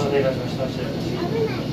待たせいたしました。失礼いたします。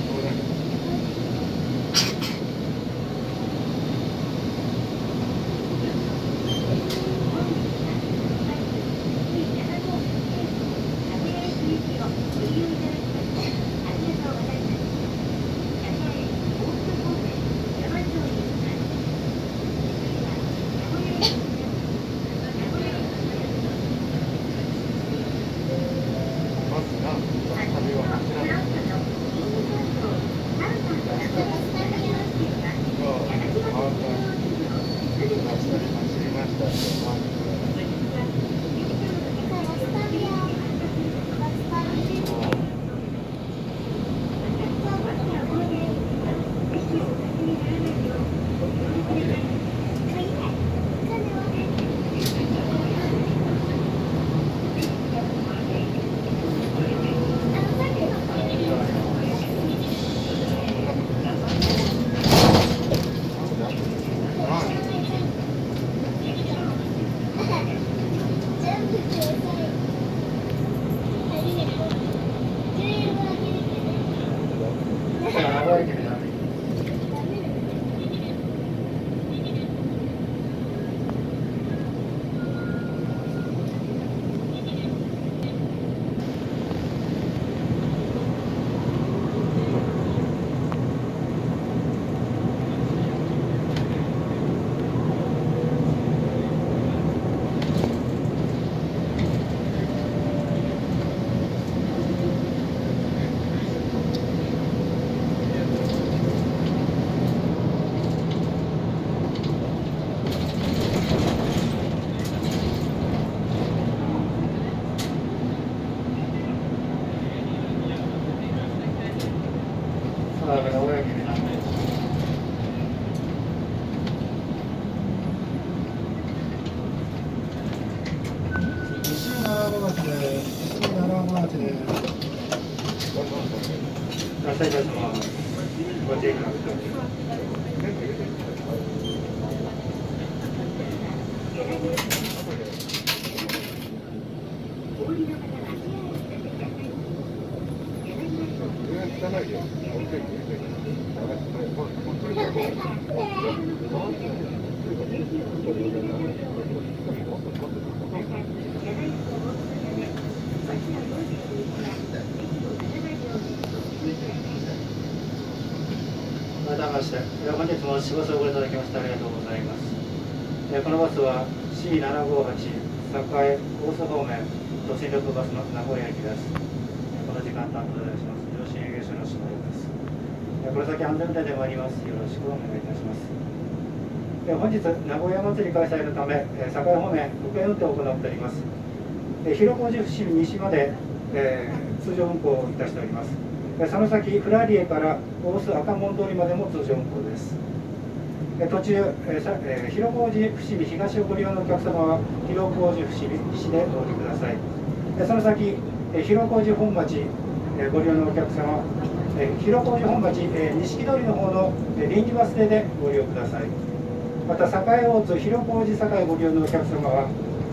本日もご乗車いただきましてありがとうございます。このバスは C758 栄大須方面都心緑バスの名古屋駅です。この時間担当いたします上信営業所の篠です。この先安全運転で参ります。よろしくお願いいたします。本日名古屋祭り開催のため栄方面特営運転を行っております。広小路伏見西まで、通常運行をいたしております。その先フラリエから大須赤門通りまでも通常運行です。途中、広小路伏見東をご利用のお客様は広小路伏見西でお降りください。その先広小路本町、ご利用のお客様、広小路本町、錦通りの方の臨時バス停でご利用ください。また栄大津広小路栄ご利用のお客様は、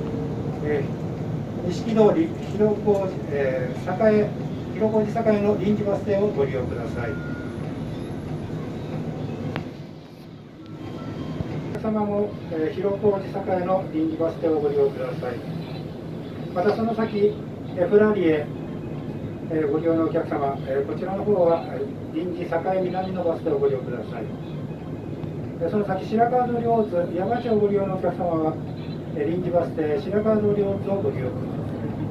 錦通り広小路、栄広小路栄の臨時バス停をご利用ください。お客様も、広小路栄の臨時バス停をご利用ください。またその先、フラリエ、ご利用のお客様、こちらの方は臨時栄南のバス停をご利用ください。その先、白川通り大津山町をご利用のお客様は臨時バス停白川通り大津をご利用ください。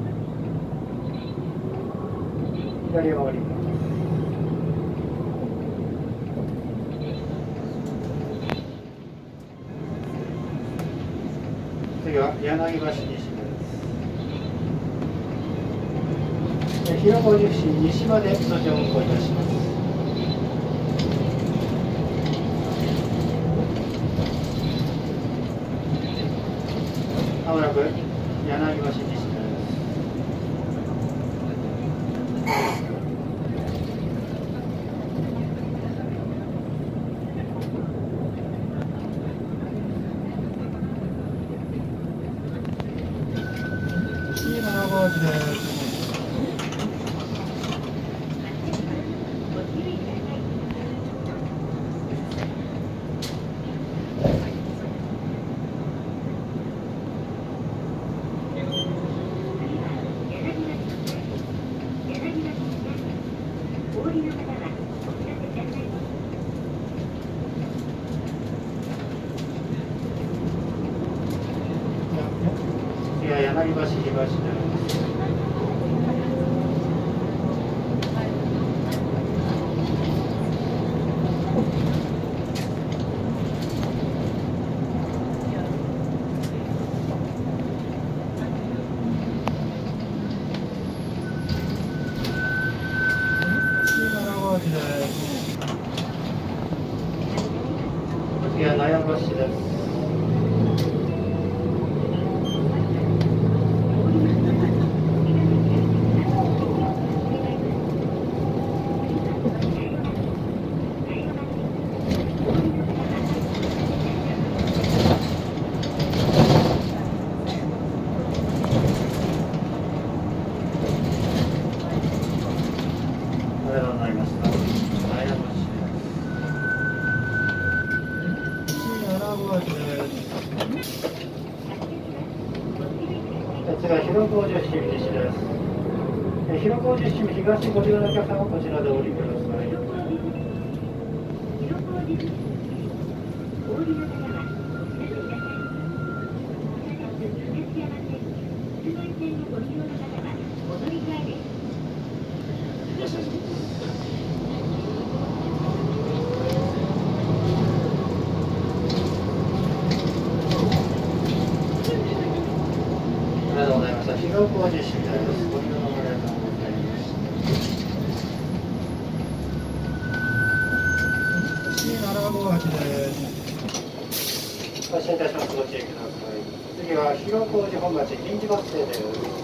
左回ります。次は柳橋西です。広小路伏見西まで通常運行いたします。まもなく柳橋西です。 次は柳橋東です。次は悩ましです。ありがとうございました。悩ましです。次は広小路市西です。広小路市東ご利用のお客様はこちらでお降りください。ありがとうございました。広小路市です。ご利用のありがとうございました。C758です。発車いたします。ご注意ください。次は広小路本町臨時バス停です。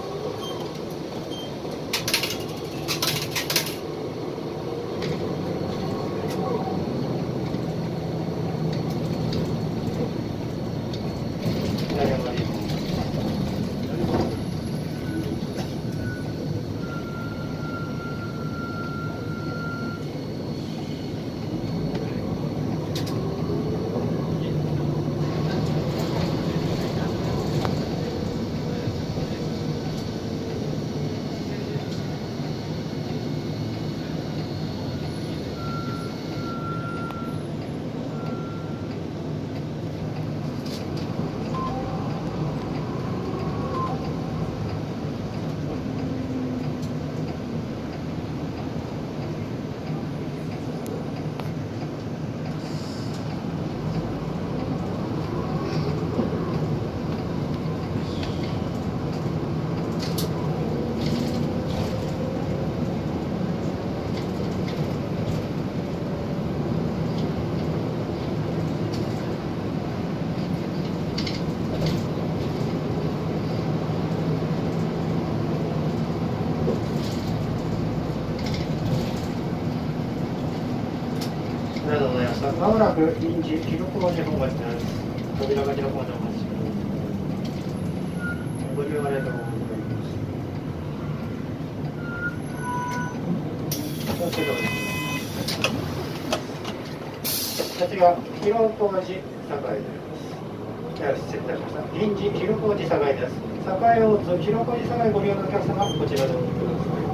ありがとうございました。まもなく臨時広小路本町です。扉が開くまでお待ちください。ご利用ありがとうございます。次は広小路栄です。失礼いたしました。臨時広小路栄です。栄を打つ広小路栄ご利用のお客様、こちらでお降りください。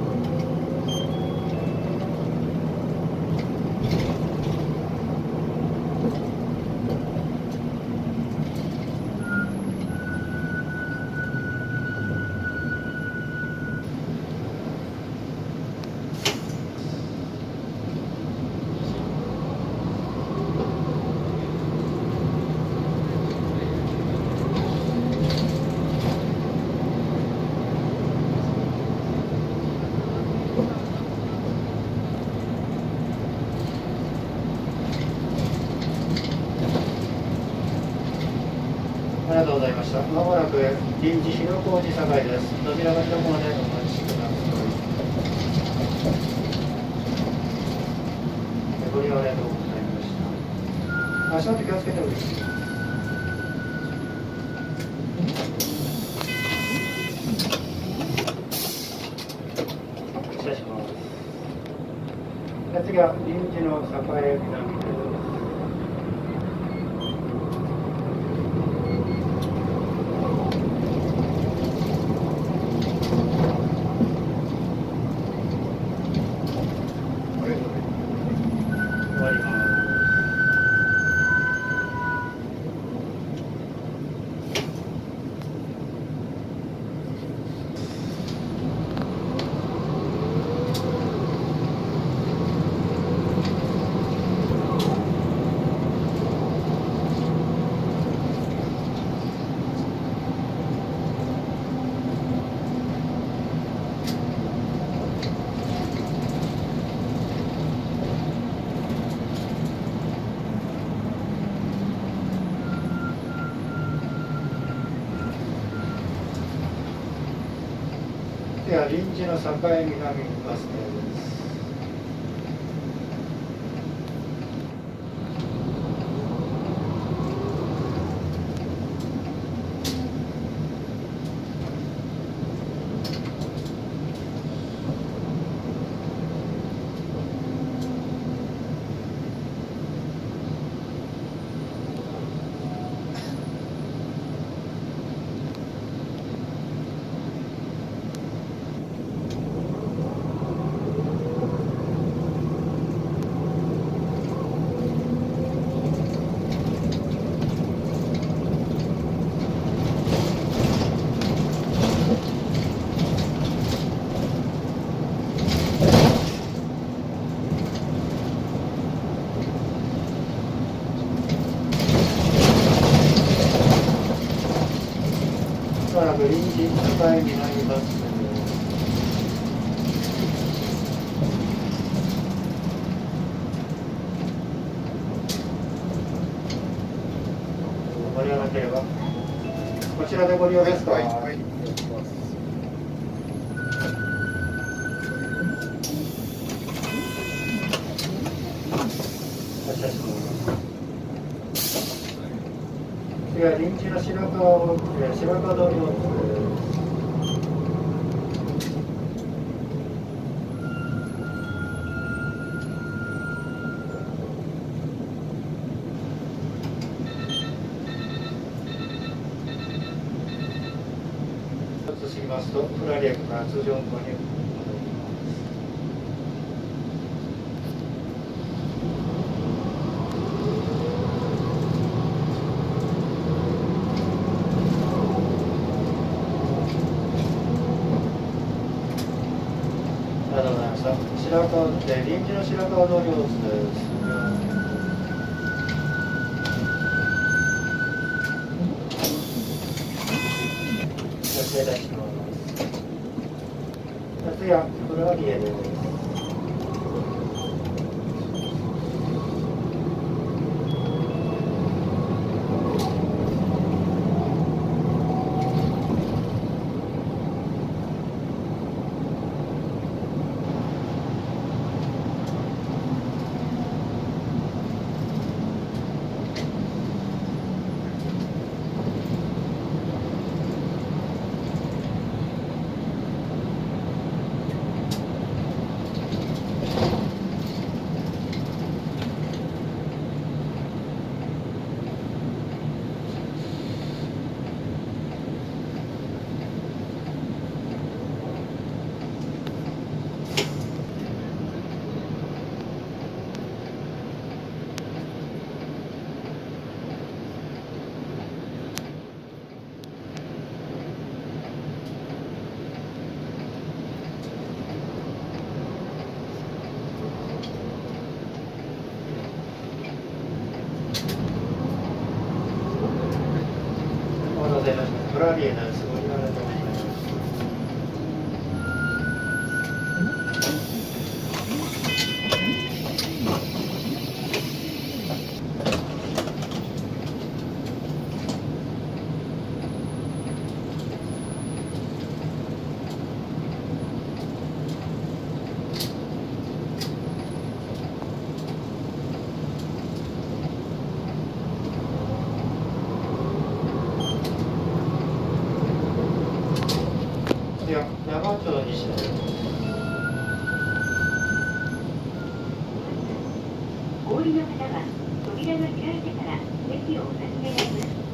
ありがとうございました。まもなく臨時広小路栄です。扉が開くまでお待ちください。ご利用ありがとうございました。足元気をつけております。失礼します。次は臨時の栄南です。 地の境南バス停です。臨時境南バス停です。ご利用なければこちらでご利用ですか？はい、はい、次は臨時の白川通りを過ぎますと、プラリ駅から通常運行に戻ります。ありがとうございました。臨時の白川通りをお伝えです。失礼いたします。次はプラリエです。プラリエです。ご利用ありがとうございます。山町西です。 お降りの方は扉が開いてから席をお立ち願います。